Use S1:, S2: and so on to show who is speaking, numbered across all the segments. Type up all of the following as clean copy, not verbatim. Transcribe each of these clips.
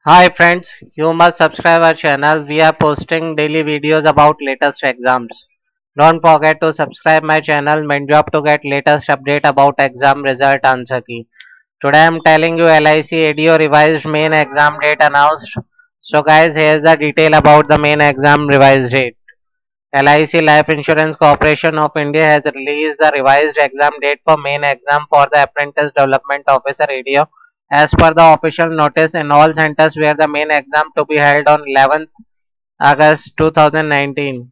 S1: Hi friends, you must subscribe our channel. We are posting daily videos about latest exams. Don't forget to subscribe my channel main job to get latest update about exam result answer key. Today I am telling you LIC ADO revised main exam date announced. So guys, here's the detail about the main exam revised date. LIC Life Insurance Corporation of India has released the revised exam date for main exam for the Apprentice Development Officer ADO. As per the official notice, in all centers where the main exam to be held on 11th August 2019,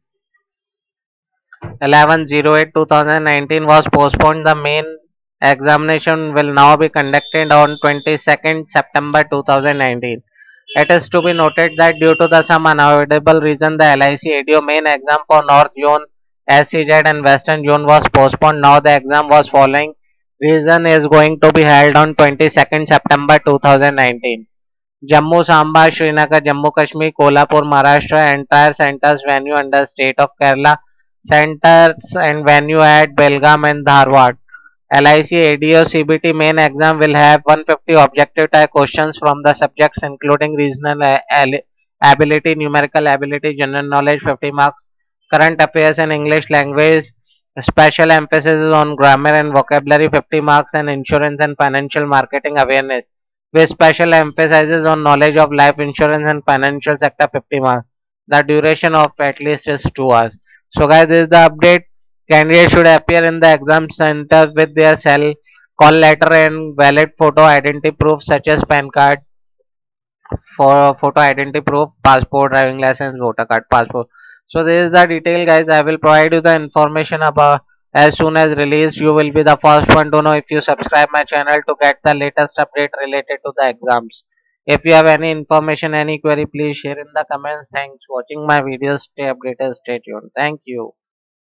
S1: 11/08/2019 was postponed. The main examination will now be conducted on 22nd September 2019. It is to be noted that due to the some unavoidable reason, the LIC ADO main exam for North Zone, SCZ and Western Zone was postponed. Now the exam was following reason is going to be held on 22nd September 2019. Jammu, Samba, Srinagar, Jammu Kashmir, Kolhapur, Maharashtra, entire centers venue under state of Kerala, centers and venue at Belgaum and Dharwad. LIC ADO CBT main exam will have 150 objective type questions from the subjects including regional ability, numerical ability, general knowledge 50 marks, current affairs and English language. Special emphasis is on grammar and vocabulary 50 marks and insurance and financial marketing awareness with special emphasis on knowledge of life insurance and financial sector 50 marks. The duration of at least is 2 hours. So guys, this is the update. Candidates should appear in the exam center with their call letter and valid photo identity proof such as PAN card, for photo identity proof, passport, driving license, voter card, passport. So this is the detail guys. I will provide you the information about as soon as released. You will be the first one to know if you subscribe my channel to get the latest update related to the exams. If you have any information, any query, please share in the comments. Thanks for watching my videos. Stay updated, stay tuned. Thank you.